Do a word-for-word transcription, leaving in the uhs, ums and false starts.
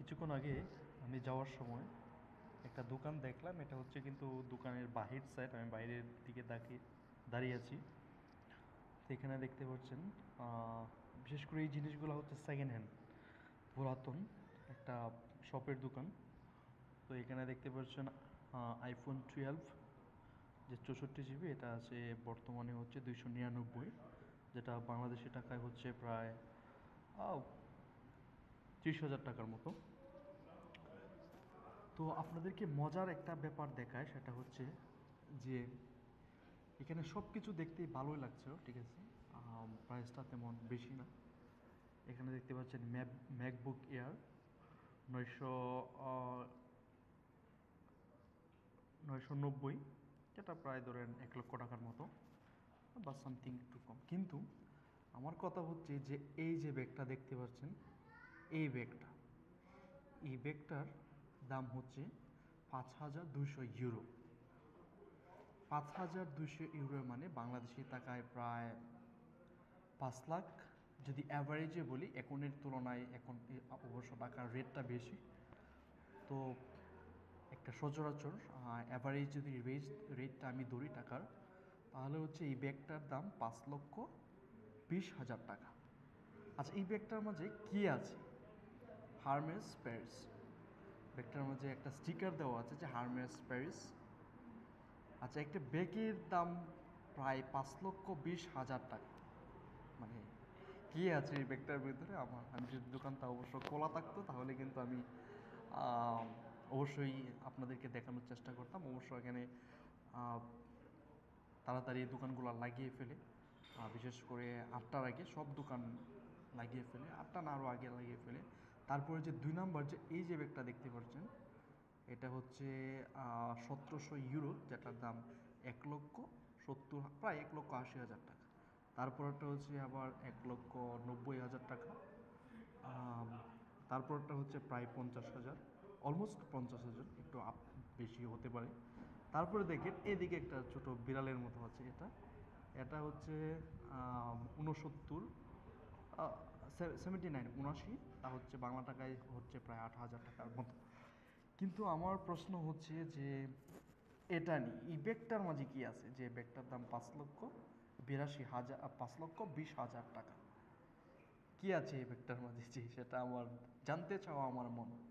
কিছুক্ষণ আগে আমি যাওয়ার সময় একটা দোকান দেখলাম। এটা হচ্ছে কিন্তু দোকানের বাহির সাইড, আমি বাইরের দিকে দাঁড়িয়ে দাঁড়িয়ে আছি। তো এখানে দেখতে পাচ্ছেন আহ, বিশেষ করে এই জিনিসগুলো হচ্ছে সেকেন্ড হ্যান্ড, পুরাতন একটা শপের দোকান। তো এখানে দেখতে পাচ্ছেন আইফোন টুয়েলভ যে চৌষট্টি জিবি, এটা আছে বর্তমানে হচ্ছে দুইশো নিরানব্বই, যেটা বাংলাদেশি টাকায় হচ্ছে প্রায় আহ, ত্রিশ হাজার টাকার মতো। তো আপনাদেরকে মজার একটা ব্যাপার দেখায়, সেটা হচ্ছে যে এখানে সব কিছু দেখতেই ভালোই লাগছে, ঠিক আছে, প্রাইসটা তেমন বেশি না। এখানে দেখতে পাচ্ছেন ম্যাক ম্যাকবুক এয়ার নয়শো নয়শো নব্বই, যেটা প্রায় ধরেন এক লক্ষ টাকার মতো বা সামথিং একটু কম। কিন্তু আমার কথা হচ্ছে যে এই যে ব্যাগটা দেখতে পাচ্ছেন, এই ব্যাগটা এই ব্যাগটার দাম হচ্ছে পাঁচ হাজার দুইশো ইউরো। পাঁচ হাজার দুইশো ইউরো মানে বাংলাদেশি টাকায় প্রায় পাঁচ লাখ। যদি অ্যাভারেজে বলি এখনের তুলনায়, এখন অবশ্য টাকার রেটটা বেশি। তো একটা সচরাচর অ্যাভারেজ যদি রেট রেটটা আমি ধরি টাকার, তাহলে হচ্ছে এই ব্যাগটার দাম পাঁচ লক্ষ বিশ হাজার টাকা। আচ্ছা, এই ব্যাগটার মাঝে কী আছে? Hermes Paris. ব্যাগটার মাঝে একটা স্টিকার দেওয়া আছে যে হারমেস প্যারিস। আচ্ছা, একটা ব্যাগের দাম প্রায় পাঁচ লক্ষ বিশ হাজার টাকা। মানে কী আছে এই ব্যাগটার ভিতরে? আমার, আমি যদি দোকানটা অবশ্য খোলা থাকতো তাহলে কিন্তু আমি অবশ্যই আপনাদেরকে দেখানোর চেষ্টা করতাম। অবশ্য এখানে তাড়াতাড়ি দোকানগুলো লাগিয়ে ফেলে, বিশেষ করে আটটার আগে সব দোকান লাগিয়ে ফেলে, আটটা না আরও আগে লাগিয়ে ফেলে। তারপরে যে দুই নাম্বার যে এই যে ব্যাগটা দেখতে পাচ্ছেন, এটা হচ্ছে সতেরোশো ইউরো, যেটার দাম এক লক্ষ সত্তর, প্রায় এক লক্ষ আশি হাজার টাকা। তারপরটা হচ্ছে আবার এক লক্ষ নব্বই হাজার টাকা। তারপরটা হচ্ছে প্রায় পঞ্চাশ হাজার, অলমোস্ট পঞ্চাশ হাজার, একটু আপ বেশি হতে পারে। তারপরে দেখেন এদিকে একটা ছোট বিড়ালের মতো আছে, এটা এটা হচ্ছে ঊনসত্তর, সেভেন্টি নাইন, উনাশি, তা হচ্ছে বাংলা টাকায় হচ্ছে প্রায় আট হাজার টাকার মতো। কিন্তু আমার প্রশ্ন হচ্ছে যে এটা নিয়ে এই ব্যাগটার মাঝে কী আছে, যে ব্যাগটার দাম পাঁচ লক্ষ বিরাশি হাজার, পাঁচ লক্ষ বিশ হাজার টাকা। কী আছে এই ব্যাগটার মাঝে, যে সেটা আমার জানতে চাওয়া আমার মন।